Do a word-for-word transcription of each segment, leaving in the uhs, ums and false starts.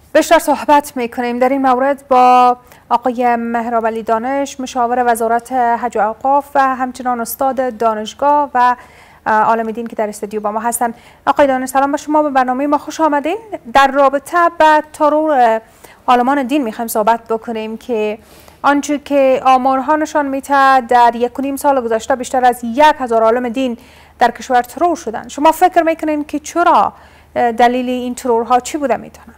بیشتر صحبت میکنیم در این مورد با آقای مهراب علی دانش، مشاور وزارت حج و اوقاف و همچنان استاد دانشگاه و عالم دین که در استودیو با ما هستند. آقای دانش سلام با شما، به برنامه ما خوش آمدین. در رابطه با ترور عالمان دین میخوایم صحبت بکنیم که آنچه که آمارها نشان میده در یک و نیم سال گذشته بیشتر از یک هزار عالم دین در کشور ترور شدن. شما فکر میکنین که چرا دلیل این ترورها چی بوده میتونه؟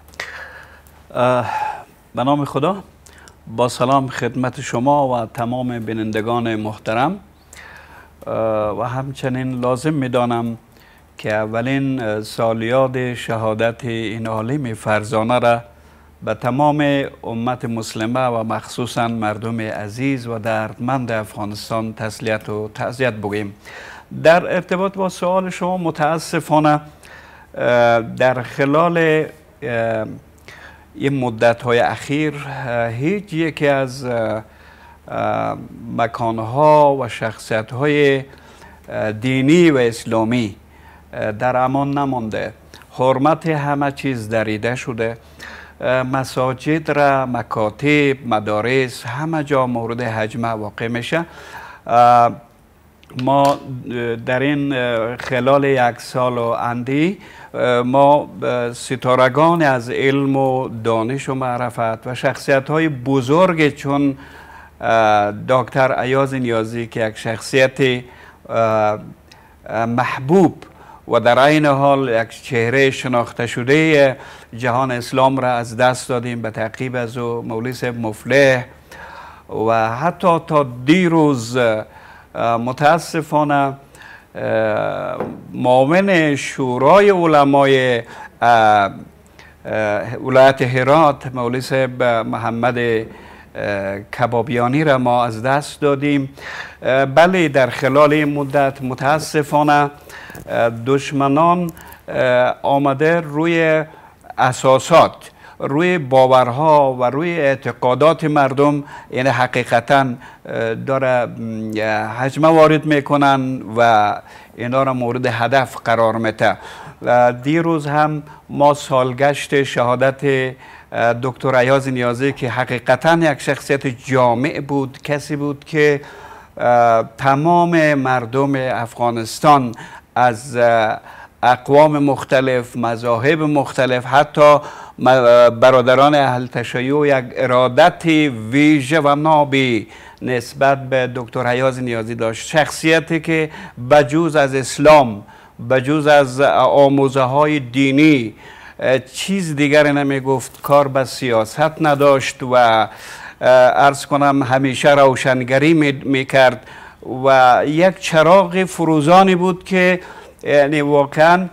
به نام خدا، با سلام خدمت شما و تمام بینندگان محترم. و همچنین لازم میدانم که اولین سالیاد شهادت این عالم فرزانه را به تمام امت مسلمه و مخصوصا مردم عزیز و دردمند افغانستان تسلیت و تعزیت بگوییم. در ارتباط با سوال شما، متاسفانه در خلال این مدت های اخیر هیچ یکی از مکانها و شخصیت های دینی و اسلامی در امان نمانده. حرمت همه چیز دریده شده. مساجد را، مکاتب، مدارس، همه جا مورد هجمه واقع میشه. ما در این خلال یک سال و اندی ما ستارگان از علم و دانش و معرفت و شخصیت های بزرگ چون دکتر ایاز نیازی که یک شخصیت محبوب و در این حال یک چهره شناخته شده جهان اسلام را از دست دادیم به تعقیب از او مولوی صاحب مفلح. و حتی تا دیروز متاسفانه معاون شورای علمای ولایت هرات مولوی صاحب محمد کبابیانی را ما از دست دادیم. بله، در خلال این مدت متاسفانه دشمنان آمده روی اساسات، روی باورها و روی اعتقادات مردم، یعنی حقیقتا داره هجمه وارد میکنن و اینا را مورد هدف قرار میده. دیروز هم ما سالگشت شهادت دکتر ایاز نیازی که حقیقتا یک شخصیت جامع بود، کسی بود که تمام مردم افغانستان از اقوام مختلف، مذاهب مختلف، حتی برادران اهل تشیع یک ارادت ویژه و نابی نسبت به دکتر ایاز نیازی داشت. شخصیتی که بجز از اسلام، بجز از آموزه های دینی چیز دیگر نمی گفت، کار به سیاست نداشت و عرض کنم همیشه روشنگری می کرد و یک چراغ فروزانی بود که یعنی واقعا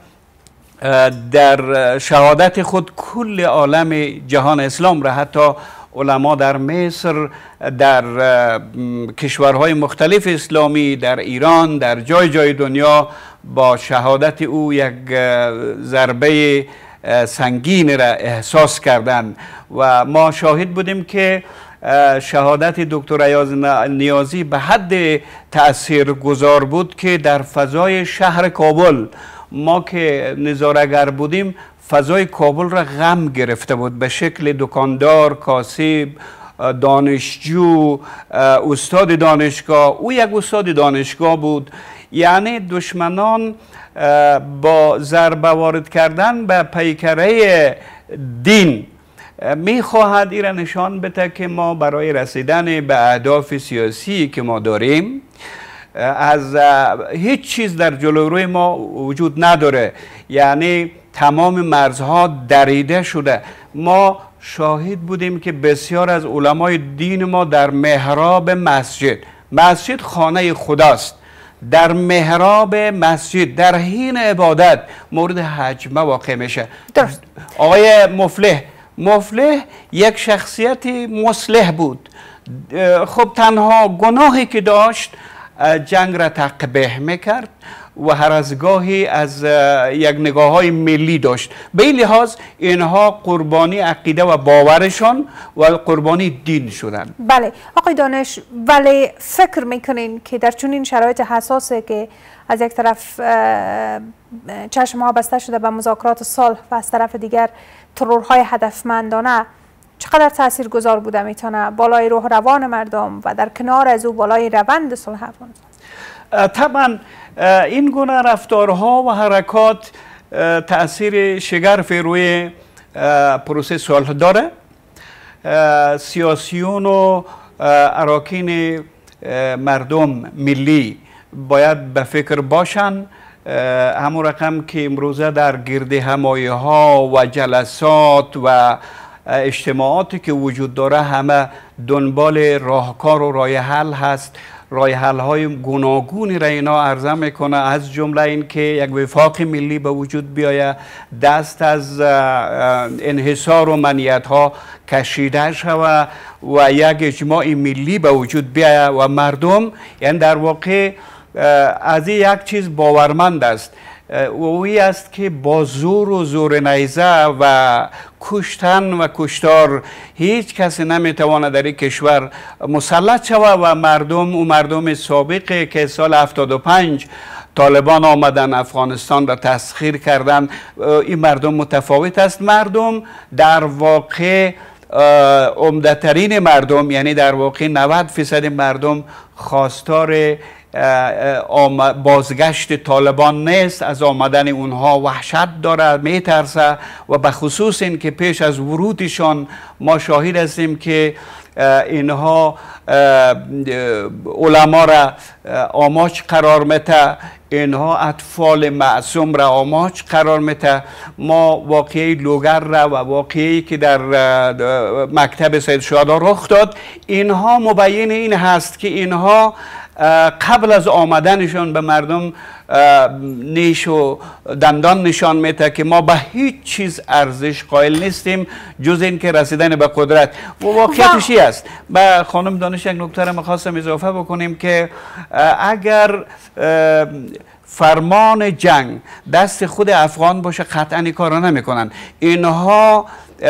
در شهادت خود کل عالم جهان اسلام را، حتی علما در مصر، در کشورهای مختلف اسلامی، در ایران، در جای جای دنیا با شهادت او یک ضربه سنگین را احساس کردند و ما شاهد بودیم که شهادت دکتر ایاز نیازی به حد تاثیرگذار بود که در فضای شهر کابل، ما که نظاره‌گر بودیم، فضای کابل را غم گرفته بود به شکل دکاندار، کاسب، دانشجو، استاد دانشگاه. او یک استاد دانشگاه بود. یعنی دشمنان با ضربه وارد کردن به پیکره دین میخواهد این را نشان بده که ما برای رسیدن به اهداف سیاسی که ما داریم از هیچ چیز در جلوی ما وجود نداره. یعنی تمام مرزها دریده شده. ما شاهد بودیم که بسیار از علمای دین ما در محراب مسجد، مسجد خانه خداست، در محراب مسجد در حین عبادت مورد هجمه واقع میشه. درست. آقای مفلح مفلح یک شخصیت مصلح بود. خب تنها گناهی که داشت جنگ را تقبیح میکرد و هر از گاهی از یک نگاه های ملی داشت. به این لحاظ اینها قربانی عقیده و باورشان و قربانی دین شدند. بله آقای دانش، ولی فکر میکنین که در چنین شرایط حساسه که از یک طرف چشم ها بسته شده به مذاکرات صلح و از طرف دیگر ترورهای هدفمندانه، چقدر تاثیرگذار بوده میتونه بالای روح روان مردم و در کنار از او بالای روند صلح افغانستان؟ طبعا این گونه رفتارها و حرکات تأثیر شگرفی روی پروسه صلح داره. سیاسیون و اراکین مردم ملی باید به فکر باشن، همون رقم که امروزه در گرد همایی ها و جلسات و اجتماعاتی که وجود داره همه دنبال راهکار و راه حل هست. راه حل های گوناگونی را اینا عرضه میکنه، از جمله این که یک وفاق ملی به وجود بیاید، دست از انحصار و منیت ها کشیده شود و یک اجماع ملی به وجود بیاید و مردم یعنی در واقع از این یک چیز باورمند است و اوی است که با زور و زور نیزه و کشتن و کشتار هیچ کسی نمیتواند در این کشور مسلط شود و مردم و مردم سابقه که سال هفتاد و پنج طالبان آمدن افغانستان را تسخیر کردن، این مردم متفاوت است. مردم در واقع عمده‌ترین مردم یعنی در واقع نود فیصد مردم خواستار بازگشت طالبان نیست. از آمدن اونها وحشت داره، میترسه و به خصوص این که پیش از ورودشان ما شاهد هستیم که اینها علما را آماج قرار میده، اینها اطفال معصوم را آماج قرار میده. ما واقعی لوگر را و واقعی که در مکتب سید شهدا رخ داد، اینها مبین این هست که اینها قبل از آمدنشان به مردم نیش و دندان نشان میده که ما به هیچ چیز ارزش قائل نیستیم جز این که رسیدن به قدرت. و واقعیتش است. به خانم دانش یک نکته را میخواستم اضافه بکنیم که اگر فرمان جنگ دست خود افغان باشه قطعا این کار را نمیکنن. اینها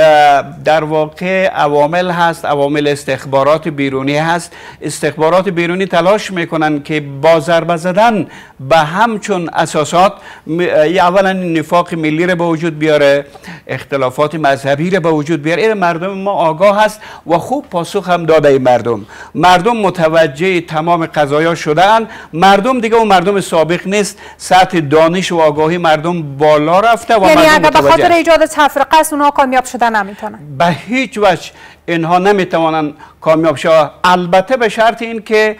در واقع عوامل هست، عوامل استخبارات بیرونی هست. استخبارات بیرونی تلاش میکنن که با ضربه زدن به همچون اساسات اولا نفاق ملی را به وجود بیاره، اختلافات مذهبی را به وجود بیاره. این مردم ما آگاه هست و خوب پاسخ هم داده. این مردم مردم متوجه تمام قضایا شدن. مردم دیگه اون مردم سابق نیست، سطح دانش و آگاهی مردم بالا رفته و یعنی مردم اگر به خاطر متوجه ایجاد تفرقه است اونها کامیاب شدن نمیتونن؟ به هیچ وجه اینها نمیتوانند کامیاب شوند، البته به شرط این که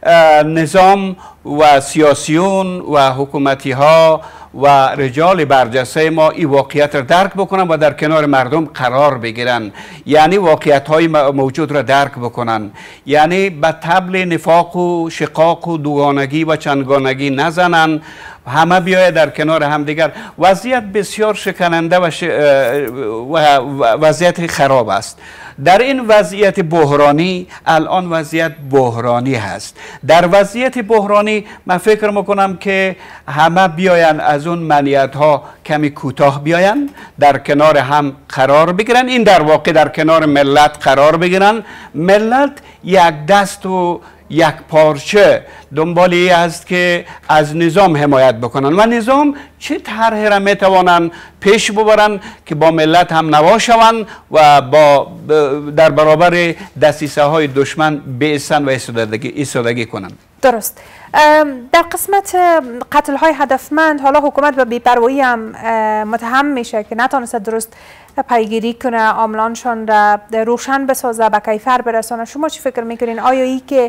نظام و سیاسیون و حکومتی ها و رجال برجسته ما این واقعیت را درک بکنن و در کنار مردم قرار بگیرن، یعنی واقعیت های موجود را درک بکنن، یعنی به طبل نفاق و شقاق و دوگانگی و چندگانگی نزنن، همه بیاید در کنار همدیگر. وضعیت بسیار شکننده و, ش... و وضعیت خراب است. در این وضعیت بحرانی الان وضعیت بحرانی هست. در وضعیت بحرانی من فکر میکنم که همه بیاین از اون منیت ها کمی کوتاه بیاین، در کنار هم قرار بگیرن. این در واقع در کنار ملت قرار بگیرن. ملت یک دست و یک پارچه دنبالی است که از نظام حمایت بکنن و نظام چه طرحی را میتوانند پیش ببرن که با ملت هم نوا شوند و با در برابر دسیسه های دشمن بایستن و ایستادگی کنند. درست. در قسمت قتل های هدفمند حالا حکومت به بی‌پروایی هم متهم میشه که نتونسته درست پیگیری کنه، عاملانشان را روشن بسازه، به کیفر برسانه. شما چی فکر میکنین؟ آیا ای که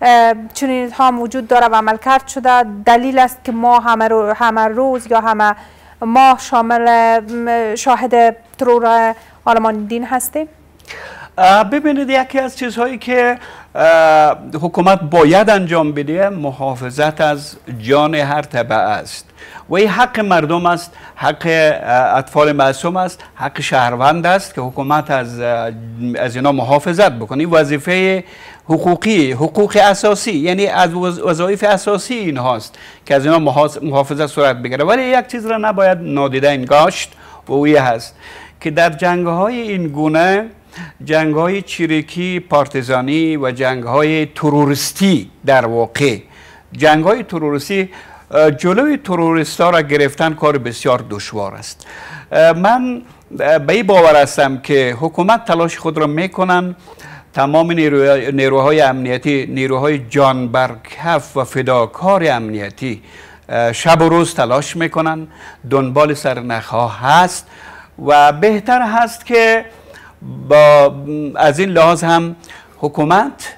چنین ها وجود داره و عملکرد شده دلیل است که ما همه, رو همه روز یا همه ماه شامل شاهد ترور آلمان دین هستیم؟ ببینید یکی از چیزهایی که حکومت باید انجام بده محافظت از جان هر طبقه است و این حق مردم است، حق اطفال معصوم است، حق شهروند است که حکومت از از اینا محافظت بکنه. وظیفه حقوقی، حقوق اساسی، یعنی از وظایف اساسی این هاست که از اینا محافظت صورت بگیره. ولی یک چیز را نباید نادیده انگاشت و اوی هست که در جنگ های این گونه، جنگ های چریکی پارتیزانی و جنگ های تروریستی، در واقع جنگ های تروریستی جلوی تروریست ها را گرفتن کار بسیار دشوار است. من به این باور هستم که حکومت تلاش خود را میکنن، تمام نیروهای, نیروهای امنیتی، نیروهای جانبرکف و فداکار امنیتی شب و روز تلاش میکنن، دنبال سرنخها هست و بهتر هست که با از این لحاظ هم حکومت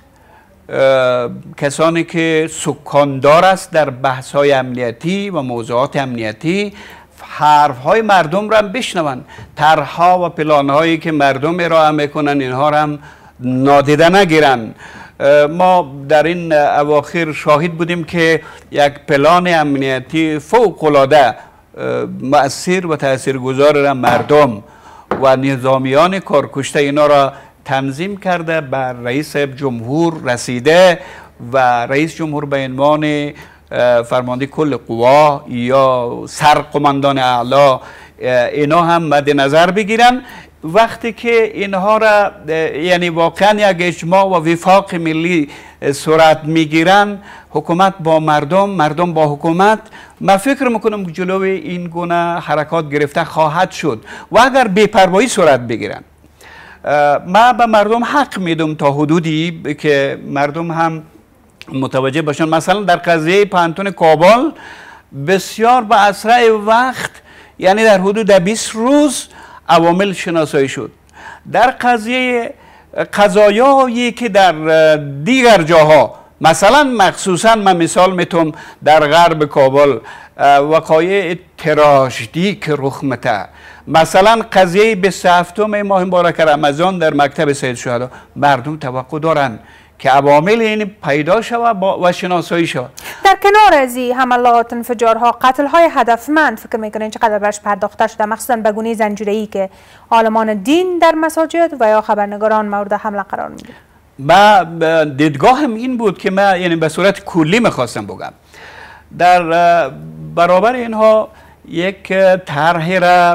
کسانی که سکاندار است در بحث های امنیتی و موضوعات امنیتی حرف های مردم را بشنون، طرح‌ها و پلان هایی که مردم ارائه میکنن اینها را هم نادیده نگیرن. ما در این اواخر شاهد بودیم که یک پلان امنیتی فوق العاده مؤثر و تاثیرگذار را مردم و نظامیان کارکشته اینا را تنظیم کرده بر رئیس جمهور رسیده و رئیس جمهور به عنوان فرمانده کل قوا یا سرقماندان اعلا اینا هم مد نظر بگیرن. وقتی که اینها را یعنی واقعا یک اجماع و وفاق ملی صورت میگیرن، حکومت با مردم، مردم با حکومت، من فکر میکنم که جلوی این گونه حرکات گرفته خواهد شد و اگر بی‌پروایی صورت بگیرن. من به مردم حق میدم تا حدودی که مردم هم متوجه باشن. مثلا در قضیه پانتون کابل بسیار به اسرع وقت، یعنی در حدود بیست روز عوامل شناسایی شد. در قضیه قضایایی که در دیگر جاها، مثلا مخصوصا من مثال میتونم در غرب کابل وقایع تراژدی که رخ میده، مثلا قضیه بیست و هفتم ماه مبارک رمضان در مکتب سید شهدا، مردم توقع دارن که عوامل این پیدا شود و شناسایی شود. در کنار از این حملات، انفجارها، قتل های هدفمند فکر میکنین چقدر برش پرداخته شده، مخصوصا به گونه زنجیره‌ای که عالمان دین در مساجد و یا خبرنگاران مورد حمله قرار میگیره؟ با دیدگاهم این بود که من یعنی به صورت کلی میخواستم بگم در برابر اینها یک طرح را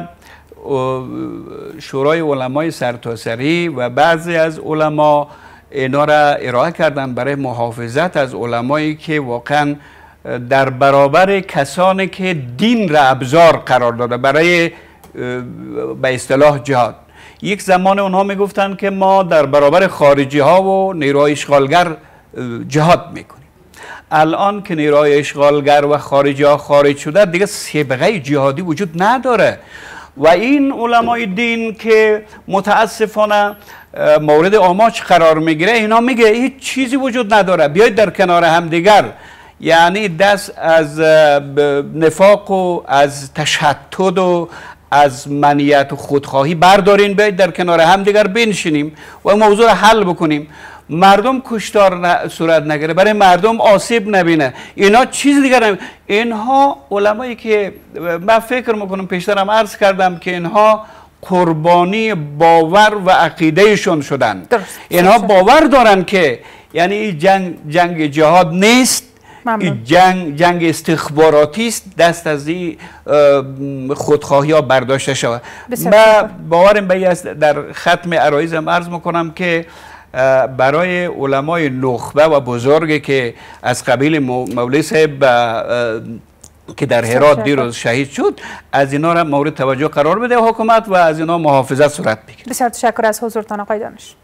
شورای علمای سرتاسری و بعضی از علما اینا را ارائه کردن برای محافظت از علمایی که واقعا در برابر کسانی که دین را ابزار قرار داده برای به اصطلاح جهاد. یک زمان اونها میگفتن که ما در برابر خارجی ها و نیروهای اشغالگر جهاد میکنیم. الان که نیروهای اشغالگر و خارجی ها خارج شده دیگه سابقه جهادی وجود نداره و این علمای دین که متاسفانه مورد آماج قرار میگیره، اینا میگه هیچ چیزی وجود نداره، بیایید در کنار هم دیگر، یعنی دست از نفاق و از تشتت و از منیت و خودخواهی بردارین، بیایید در کنار هم دیگر بنشینیم و موضوع را حل بکنیم. مردم کشتار صورت نگیره، برای مردم آسیب نبینه، اینا چیز دیگر نبینه. اینها علمایی که من فکر میکنم پیشترم عرض کردم که اینها قربانی باور و عقیدهشون شدن. درست. اینها باور دارن که یعنی جنگ جنگ جهاد نیست، این جنگ جنگ استخباراتی است، دست از این خودخواهی ها برداشته شود. من باورم به است. در ختم عرایزم عرض میکنم که برای علمای نخبه و بزرگی که از قبیل مولوی صاحب که در هرات دیروز شهید شد، از اینا را مورد توجه قرار بده حکومت و از اینا محافظت صورت بگیره. بسیار تشکر از حضورتان آقای دانش.